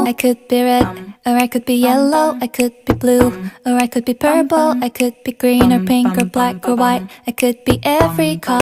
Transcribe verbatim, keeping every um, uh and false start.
I could be red, or I could be yellow, I could be blue, or I could be purple, I could be green or pink or black or white, I could be every color.